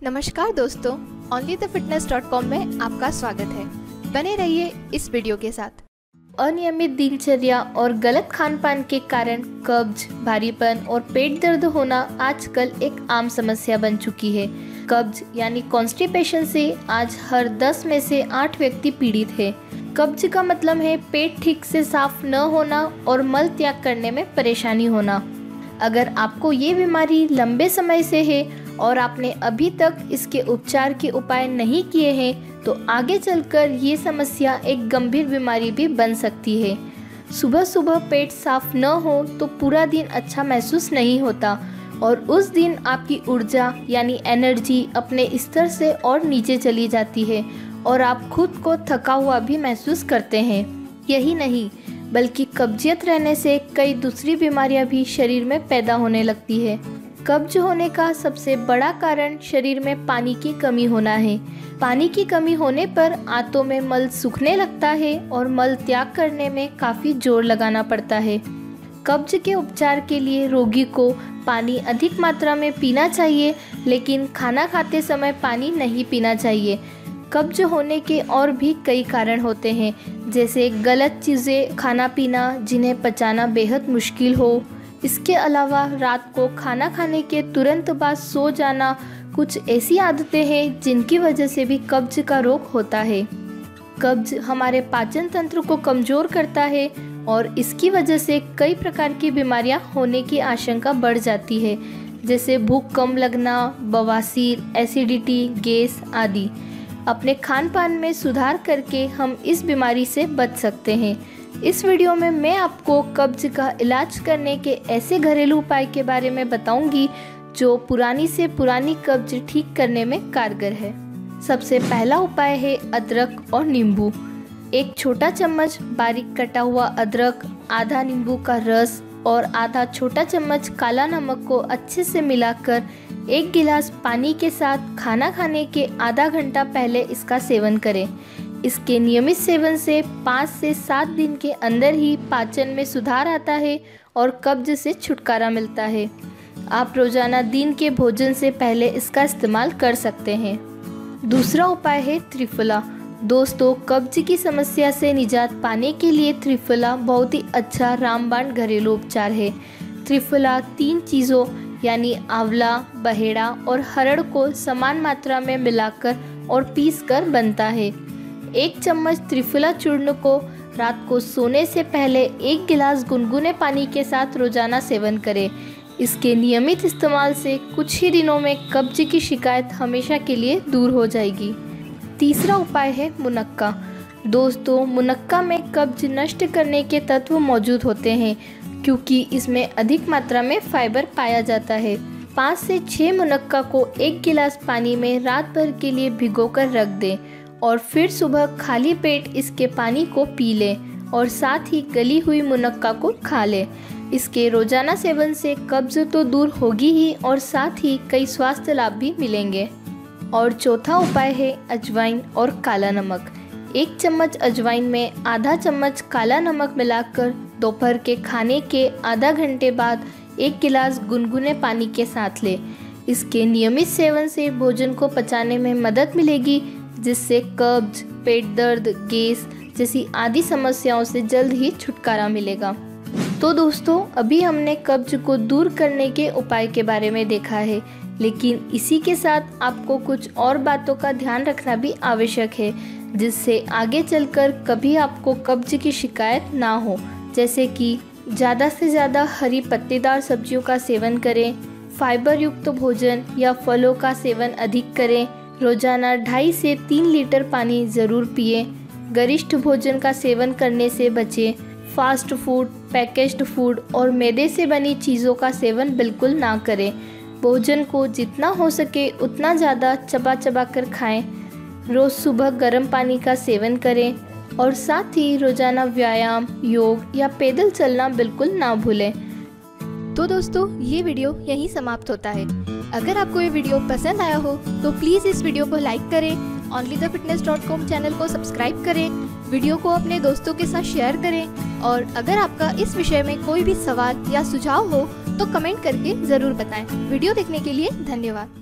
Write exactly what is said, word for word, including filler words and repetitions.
नमस्कार दोस्तों, only the fitness dot com में आपका स्वागत है। बने रहिए इस वीडियो के साथ। अनियमित दिनचर्या और गलत खान पान के कारण कब्ज, भारीपन और पेट दर्द होना आजकल एक आम समस्या बन चुकी है। कब्ज यानी कॉन्स्टिपेशन से आज हर दस में से आठ व्यक्ति पीड़ित है। कब्ज का मतलब है पेट ठीक से साफ न होना और मल त्याग करने में परेशानी होना। अगर आपको ये बीमारी लंबे समय से है और आपने अभी तक इसके उपचार के उपाय नहीं किए हैं तो आगे चलकर ये समस्या एक गंभीर बीमारी भी बन सकती है। सुबह सुबह पेट साफ न हो तो पूरा दिन अच्छा महसूस नहीं होता और उस दिन आपकी ऊर्जा यानी एनर्जी अपने स्तर से और नीचे चली जाती है और आप खुद को थका हुआ भी महसूस करते हैं। यही नहीं बल्कि कब्जियत रहने से कई दूसरी बीमारियां भी शरीर में पैदा होने लगती है। कब्ज होने का सबसे बड़ा कारण शरीर में पानी की कमी होना है। पानी की कमी होने पर आंतों में मल सूखने लगता है और मल त्याग करने में काफ़ी जोर लगाना पड़ता है। कब्ज के उपचार के लिए रोगी को पानी अधिक मात्रा में पीना चाहिए, लेकिन खाना खाते समय पानी नहीं पीना चाहिए। कब्ज होने के और भी कई कारण होते हैं, जैसे गलत चीज़ें खाना पीना जिन्हें पचाना बेहद मुश्किल हो। इसके अलावा रात को खाना खाने के तुरंत बाद सो जाना कुछ ऐसी आदतें हैं जिनकी वजह से भी कब्ज का रोग होता है। कब्ज हमारे पाचन तंत्र को कमज़ोर करता है और इसकी वजह से कई प्रकार की बीमारियां होने की आशंका बढ़ जाती है, जैसे भूख कम लगना, बवासीर, एसिडिटी, गैस आदि। अपने खान पान में सुधार करके हम इस बीमारी से बच सकते हैं। इस वीडियो में मैं आपको कब्ज का इलाज करने के ऐसे घरेलू उपाय के बारे में बताऊंगी जो पुरानी से पुरानी कब्ज ठीक करने में कारगर है। सबसे पहला उपाय है अदरक और नींबू। एक छोटा चम्मच बारीक कटा हुआ अदरक, आधा नींबू का रस और आधा छोटा चम्मच काला नमक को अच्छे से मिलाकर एक गिलास पानी के साथ खाना खाने के आधा घंटा पहले इसका सेवन करें। इसके नियमित सेवन से पाँच से सात दिन के अंदर ही पाचन में सुधार आता है और कब्ज से छुटकारा मिलता है। आप रोजाना दिन के भोजन से पहले इसका इस्तेमाल कर सकते हैं। दूसरा उपाय है त्रिफला। दोस्तों, कब्ज की समस्या से निजात पाने के लिए त्रिफला बहुत ही अच्छा रामबाण घरेलू उपचार है। त्रिफला तीन चीज़ों यानी आंवला, बहेड़ा और हरड़ को समान मात्रा में मिलाकर और पीसकर बनता है। एक चम्मच त्रिफला चूर्ण को रात को सोने से पहले एक गिलास गुनगुने पानी के साथ रोजाना सेवन करें। इसके नियमित इस्तेमाल से कुछ ही दिनों में कब्ज की शिकायत हमेशा के लिए दूर हो जाएगी। तीसरा उपाय है मुनक्का। दोस्तों, मुनक्का में कब्ज नष्ट करने के तत्व मौजूद होते हैं क्योंकि इसमें अधिक मात्रा में फाइबर पाया जाता है। पाँच से छः मुनक्का को एक गिलास पानी में रात भर के लिए भिगोकर रख दें और फिर सुबह खाली पेट इसके पानी को पी लें और साथ ही गली हुई मुनक्का को खा लें। इसके रोजाना सेवन से कब्ज तो दूर होगी ही और साथ ही कई स्वास्थ्य लाभ भी मिलेंगे। और चौथा उपाय है अजवाइन और काला नमक। एक चम्मच अजवाइन में आधा चम्मच काला नमक मिलाकर दोपहर के खाने के आधा घंटे बाद एक गिलास गुनगुने पानी के साथ लें। इसके नियमित सेवन से भोजन को पचाने में मदद मिलेगी, जिससे कब्ज, पेट दर्द, गैस जैसी आदि समस्याओं से जल्द ही छुटकारा मिलेगा। तो दोस्तों, अभी हमने कब्ज को दूर करने के उपाय के बारे में देखा है, लेकिन इसी के साथ आपको कुछ और बातों का ध्यान रखना भी आवश्यक है, जिससे आगे चलकर कभी आपको कब्ज की शिकायत ना हो। जैसे कि ज़्यादा से ज़्यादा हरी पत्तेदार सब्जियों का सेवन करें, फाइबर युक्त भोजन या फलों का सेवन अधिक करें, रोजाना ढाई से तीन लीटर पानी ज़रूर पिएं, गरिष्ठ भोजन का सेवन करने से बचें, फास्ट फूड, पैकेज्ड फूड और मैदे से बनी चीज़ों का सेवन बिल्कुल ना करें। भोजन को जितना हो सके उतना ज़्यादा चबा चबा कर खाएं। रोज़ सुबह गर्म पानी का सेवन करें और साथ ही रोजाना व्यायाम, योग या पैदल चलना बिल्कुल ना भूलें। तो दोस्तों, ये वीडियो यहीं समाप्त होता है। अगर आपको ये वीडियो पसंद आया हो तो प्लीज़ इस वीडियो को लाइक करें, only the fitness dot com channel को सब्सक्राइब करें, वीडियो को अपने दोस्तों के साथ शेयर करें और अगर आपका इस विषय में कोई भी सवाल या सुझाव हो तो कमेंट करके ज़रूर बताएं। वीडियो देखने के लिए धन्यवाद।